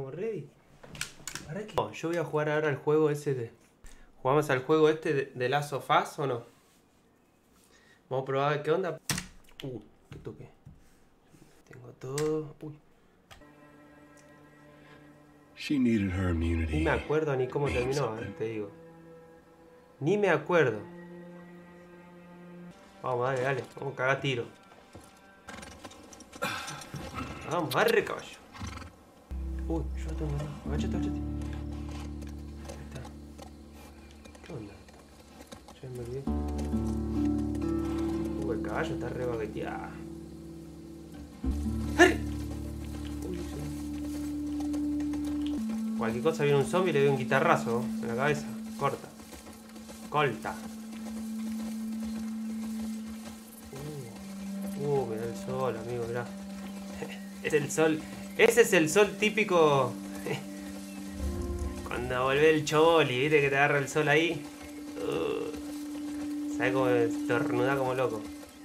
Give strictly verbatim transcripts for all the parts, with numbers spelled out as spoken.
¿Estamos ready? ¿Para qué? No, yo voy a jugar ahora al juego ese de... ¿Jugamos al juego este de, de Last of Us o no? Vamos a probar qué onda. Uh, qué toque. Tengo todo. Uy. She needed her immunity. Ni me acuerdo ni cómo terminó, eh, te digo. Ni me acuerdo. Vamos, dale, dale. Vamos a cagar tiro. Vamos, arre, caballo. Uy, yo no tengo nada. Agachate, agachate. Ahí está. ¿Qué onda? Ya me olvidé. Uy, el caballo está re bagueteado. ¡Arre! Uy, sí. Cualquier cosa viene un zombie y le doy un guitarrazo en la cabeza. Corta. Colta. Uh, uh, mirá el sol, amigo, mirá. Es el sol. Ese es el sol típico. Cuando volvé el choboli, viste que te agarra el sol ahí. Uh, ¿Sabes cómo estornuda como loco?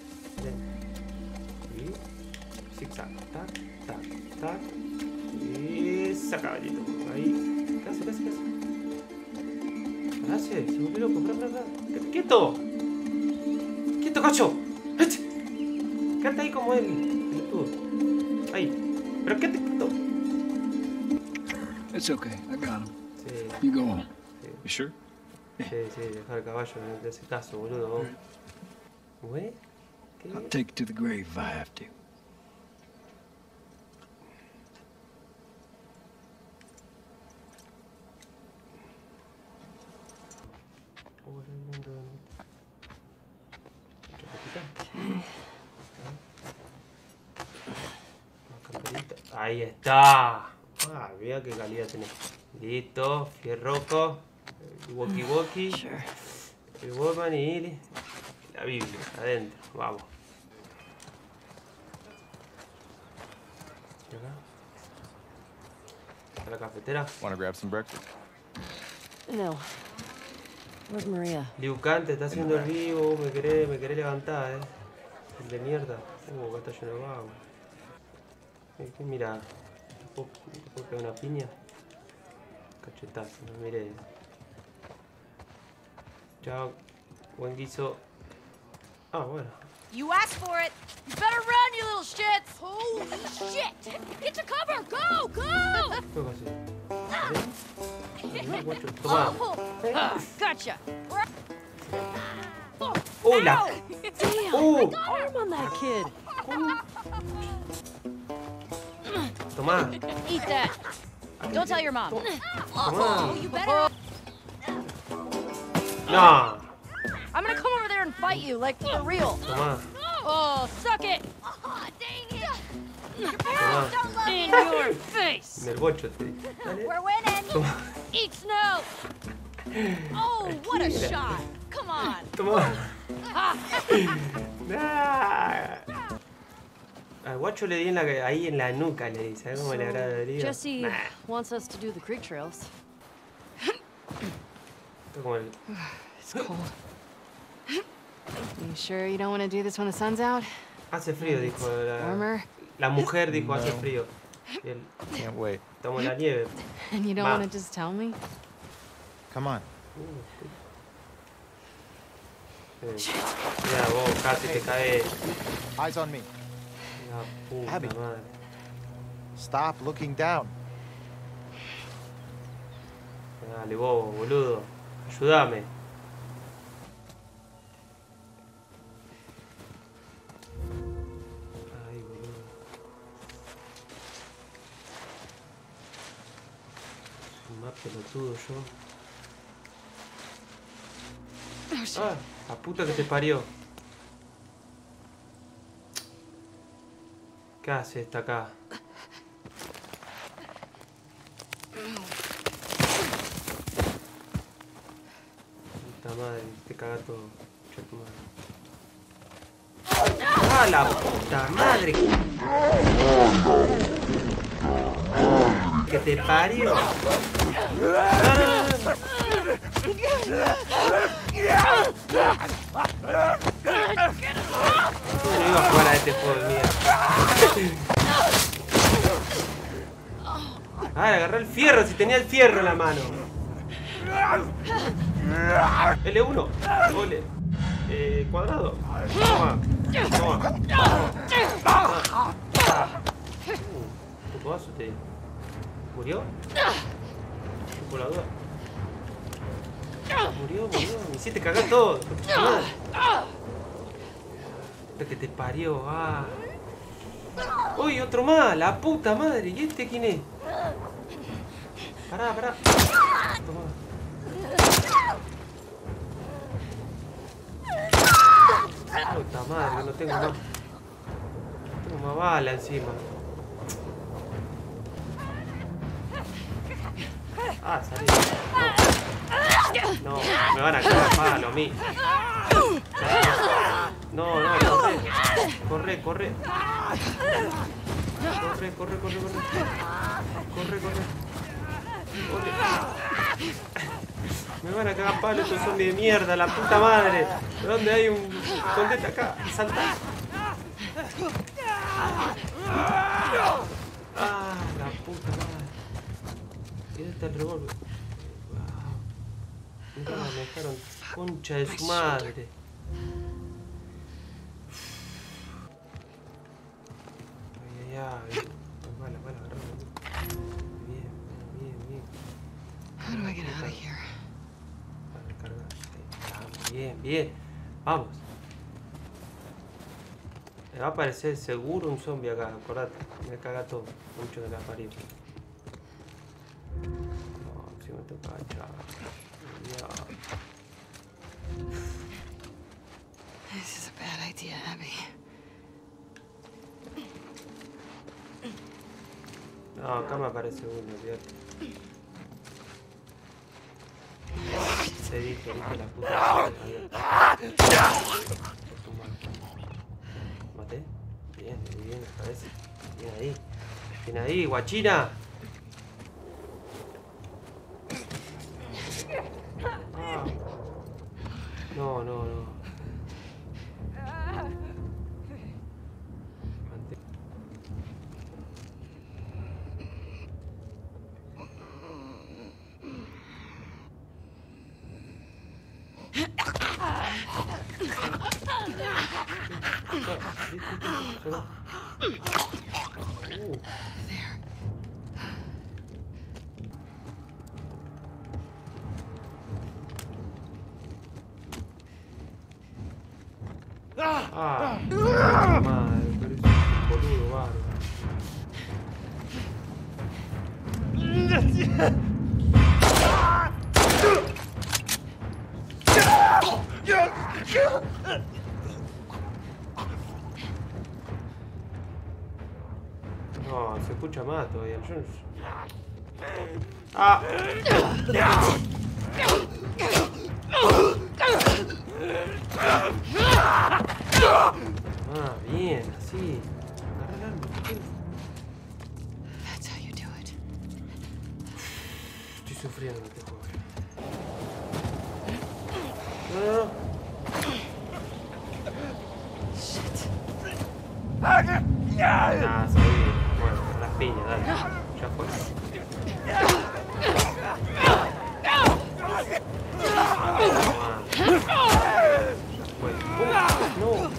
Y zigzag, tac, tac, tac. Y saca, caballito. Ahí. Casi, casi, casi. ¿Qué hace? Se volvió loco. Bra, bra, bra. ¡Quieto! ¡Quieto, cacho! Quédate ahí como él. Pelotudo. Ahí. Pero quédate quieto. It's okay, I got him. Sí. You go on. Sí. You sure? Sí, sí, dejar el caballo, no te hace caso, boludo. ¿Güey? ¿Qué? I'll take you to the grave if I have to. Ahí está. Ah, mira qué calidad tenés. Listo, fierroco, el walkie walkie, el Walkman y la Biblia adentro. Vamos. ¿Y acá? ¿Está la cafetera? Wanna grab some breakfast? No. Where's Maria? Liu Kang te está haciendo el vivo, me querés, me querés levantar, eh. El de mierda. Uh, acá está lleno de agua. ¿Qué mira? ¿Te puedo, te puedo pegar una piña? Cachetazo, no miré. Chao, buen guiso. Ah, bueno. You asked for it. You better run, you little shits. Holy shit! Get to cover. Go, go. ¿Qué va a hacer? ¿Eh? Guacho, toma. Oh, gotcha. ¡Uy, la! Damn! ¡Uh! Arm on that kid. Tomá. Eat that. Don't tell your mom. Tomá. You better. No. I'm gonna come over there and fight you, like for real. Tomá. Oh, suck it. Oh, dang it. Your Tomá. parents don't love you. In your face. En el bocho, te. Dale. We're winning. Tomá. Eat snow. Oh, what a shot. Come on. Tomá. Nah. Al guacho le di en la, ahí en la nuca, le di. ¿Sabes cómo le habrá dolido? Jesse Nah. wants us to do the creek trails. Esto como el... It's cold. You sure you don't want to do this when the sun's out? Hace frío, dijo la, Warmer? la mujer, dijo, hace No. frío. Y él, Can't wait. estamos en la nieve. And you don't Ma. want to just tell me? Come on. Eh, Mira vos, casi te caes. Eyes on me. La puta Abby. madre. Stop looking down. Dale, bobo, boludo. Ayúdame. Ay, boludo. Soy más pelotudo yo. Ah, la puta que te parió. ¿Qué hace esta acá? Puta madre, te caga todo. Chucha tu madre. ¡Ah, la puta madre! ¡Que te parió! No, no, no, no. No iba a jugar a este juego de mierda. Ah, agarré el fierro, si tenía el fierro en la mano. L uno. Ole. Eh, cuadrado. Toma. Toma. Ah. Uh, tu codazo te... ¿Murió? Por la duda. Murió, murió. Me hiciste cagar todo. Puta que te parió. Ah. Uy, otro más. La puta madre. ¿Y este quién es? Pará, pará. Toma. Puta madre, no tengo más. No tengo más bala encima. Ah, salí. No, no, me van a cagar palo a mí. No, no, corre. Corre, corre. Corre, corre, corre, corre. Corre, corre. Corre. Me van a cagar palo estos zombies de mierda, la puta madre. ¿De dónde hay un escondete acá? Salta. Ah, la puta madre. ¿Y dónde está el revólver? Wow. Nunca me dejaron concha de su madre. Ay, ay, ay. Mala, mala, agarrame. Bien, bien, bien. How do I get out of here? Bien, bien. Vamos. Me va a aparecer seguro un zombie acá, acordate. Me caga todo. Mucho de la parió. No, si me toca agachar. Ya. This is a bad idea, Abby. No, acá me aparece uno, fíjate. Se dijo, dijo la puta madre. ¿Maté? Bien, bien, me parece. Bien ahí. Bien ahí, guachina. Ah. No, no, no. Mante- Uh. Ah, madre, pero es un boludo bárbaro. No, se escucha más todavía. Yo no... Ah. Ah, bien, así. Agarra el arma, ¿qué quieres? That's how you do it. Estoy sufriendo en este juego. No, no, no. Shit. Ah, sabía. Bueno, las piñas, dale. Ya fue. No.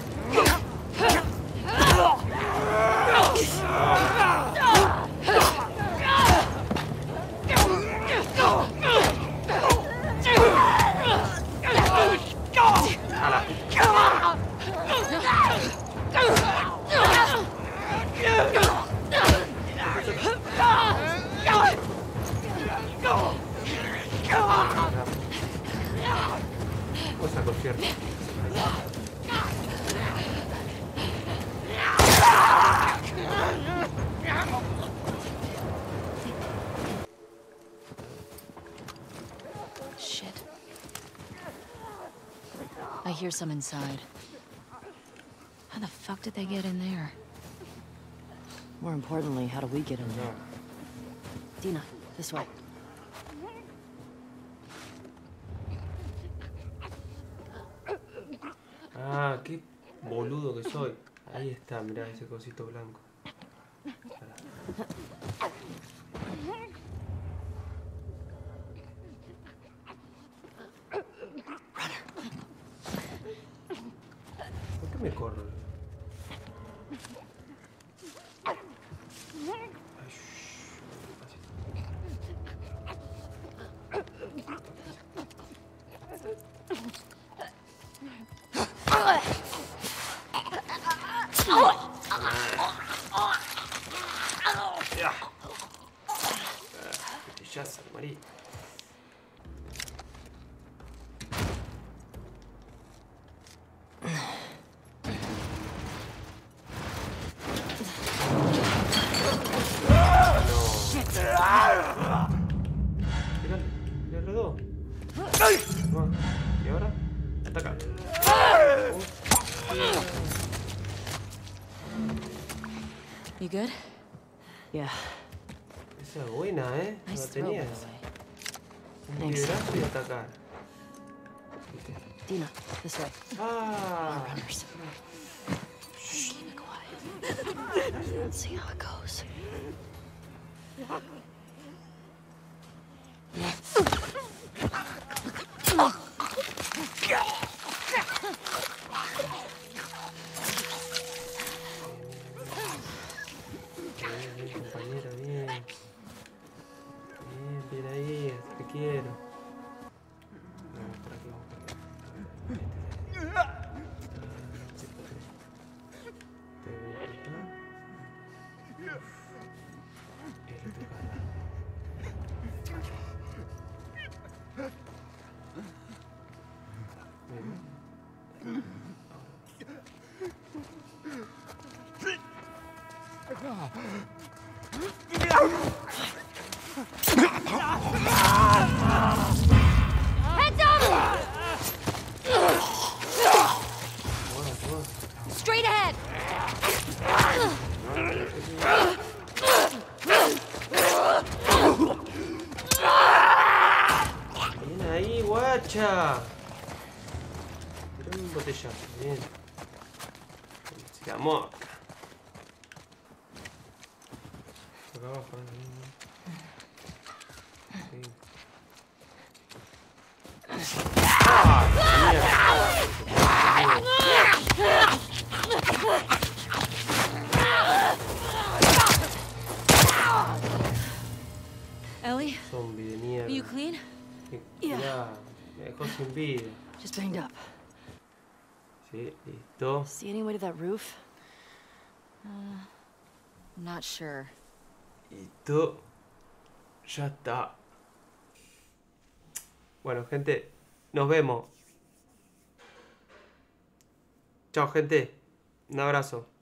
Cosa concierto. Shit. I hear some inside. How the fuck did they get in there? More importantly, how do we get in there? Dina, this way. Ah, qué boludo que soy. Ahí está, mirá ese cosito blanco. Pará. ¿Por qué me corro? Ay, ya. Ya se María. Mira, le rodó. No. ¿Y ahora? Ataca. You good? Yeah. Esa es buena, ¿eh? No Nice la throw, by tenías. the way. Un Thanks. librazo y atacar. Dina, this way. Ah. Runners. Shh, keep it quiet. Let's see how it goes. Bien, bien, compañera, bien. Bien, bien ahí, te quiero. Vamos por aquí, vamos por aquí. Te voy a quitar. Y le tocará. Bien. Heads up! Bueno, bueno. Straight ahead! Bien ahí, guacha. Tiró un botellazo, bien. Sigamos acá. Acá abajo, ahí. Sí. Ellie, Zombie de are mierda. you clean? Mirá, me dejó sin vida. Just banged up. Sí, listo. See any way to that roof? Uh, I'm not sure. Listo. Ya está. Bueno, gente, nos vemos. Chao, gente. Un abrazo.